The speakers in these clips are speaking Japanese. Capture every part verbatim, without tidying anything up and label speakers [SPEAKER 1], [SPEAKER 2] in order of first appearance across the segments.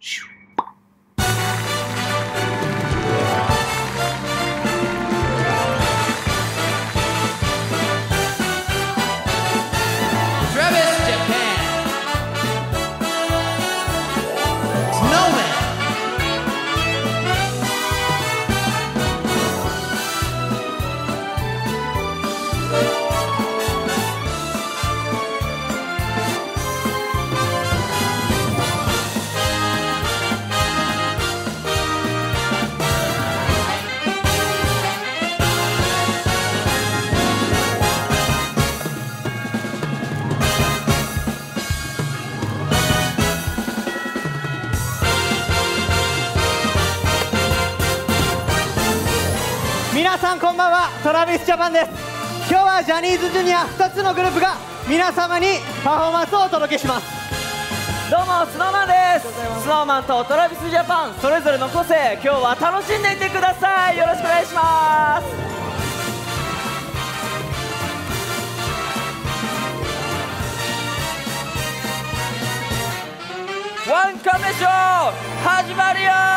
[SPEAKER 1] 皆さんこんばんは、トラビスジャパンです。今日はジャニーズジュニアふたつのグループが皆様にパフォーマンスをお届けします。
[SPEAKER 2] どうも、スノーマンです。スノーマンとトラビスジャパンそれぞれの個性、今日は楽しんでいってください。よろしくお願いします。ワンカメショー始まるよー。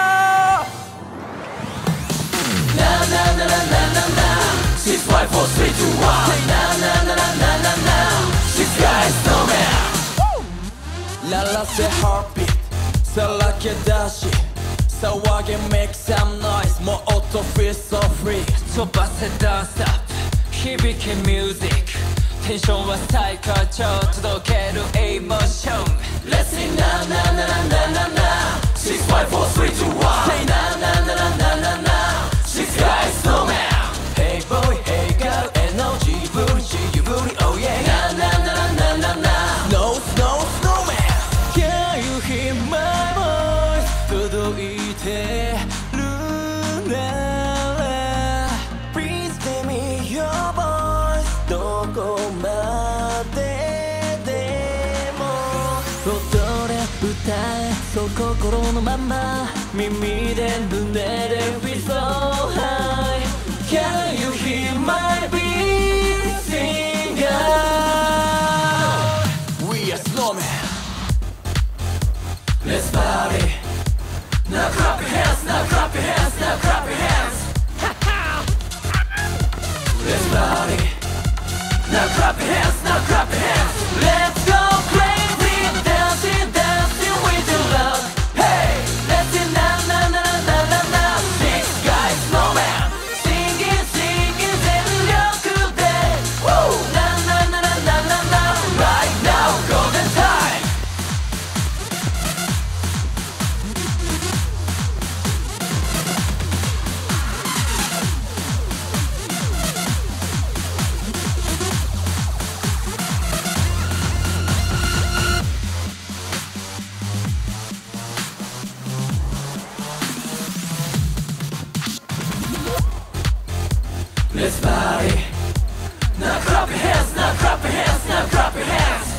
[SPEAKER 3] 鳴らせハービートさらけ出し騒げ make some noise もっと feel so free 飛ばせダンスアップ響けミュージックテンションは最高潮届けるエモーション Let's sing now now now now now now six five four three two one Say now now now now now now Six guys snowman Hey boy hey girl エナジーぶりしゆぶり oh yeah Now now now now now now No snow snowman Can you hear my voice 届いてるなら Please tell me your voice どこまででも踊れ歌えそう心のまま耳で胸で Feel so high Can you hear my beat sing out We are snowmen Let's party Now clap your hands, now clap your hands, now clap your hands Let's party Now clap your hands, now clap your hands Let's go crazy Dancing, dancing with your love Hey, let's sing now, now, now, now, now, now Six guys, snowman Singing, singing, 全力で Woo! Now, now, now, now, now, now Right now, golden time Let's party Now clap your hands, now clap your hands, now clap your hands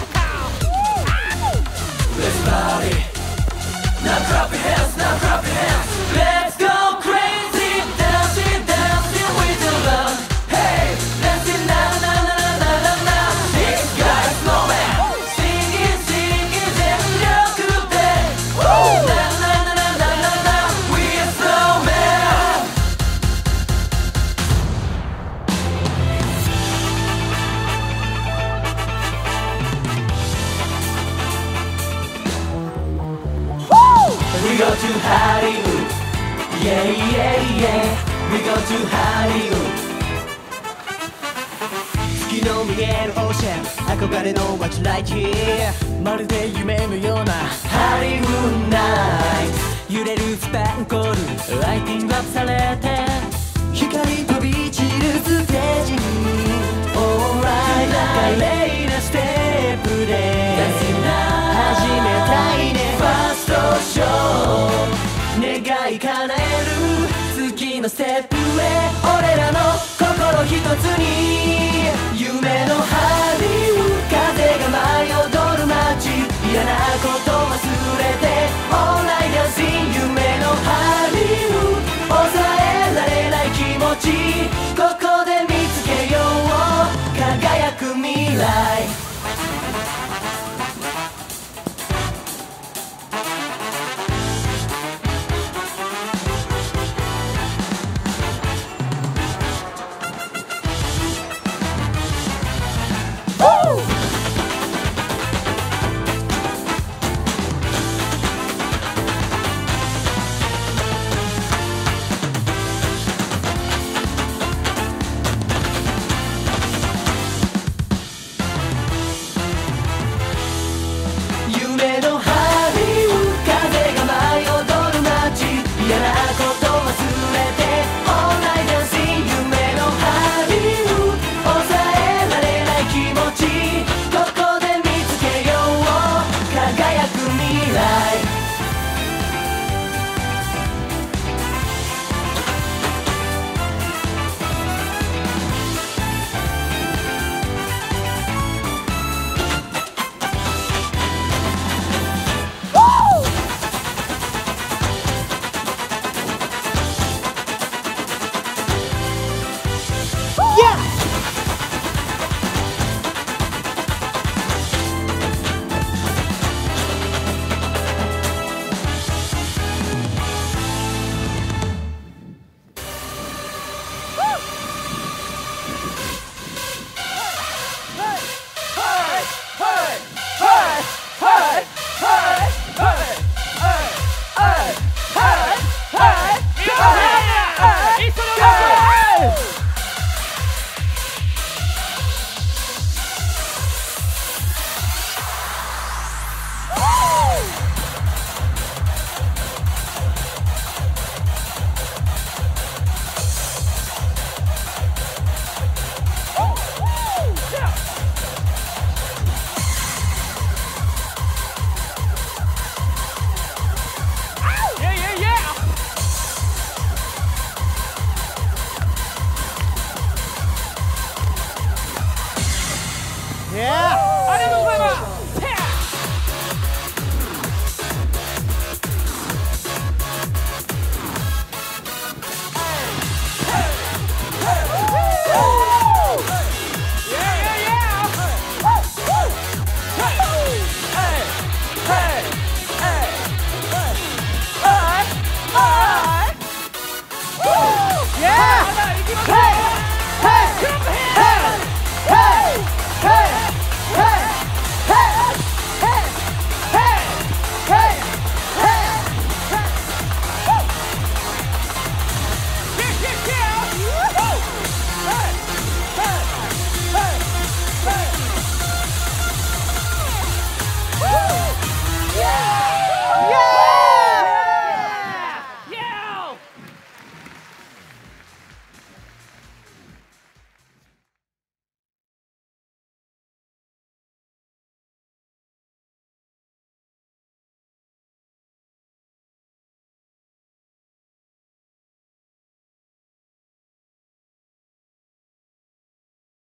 [SPEAKER 3] Let's party Now clap your hands, now clap your hands Let's go crazy Dancing, dancing with your love Hey, let's sing now, now, now, now, now, now Six guys, snowman Singing, singing 全力で Woo! Now, now, now, now, now, now We are snowman We go to Hollywood Yeah, yeah, yeah We go to Hollywood 月の見えるオーシャン憧れの街 Like here まるで夢のようなハリウッドナイト揺れるスパンコールライティングアップされて光飛び散るステージに Alright 華麗なステップで始めたいねファーストショー願い叶える次のステップへ俺らの心一つに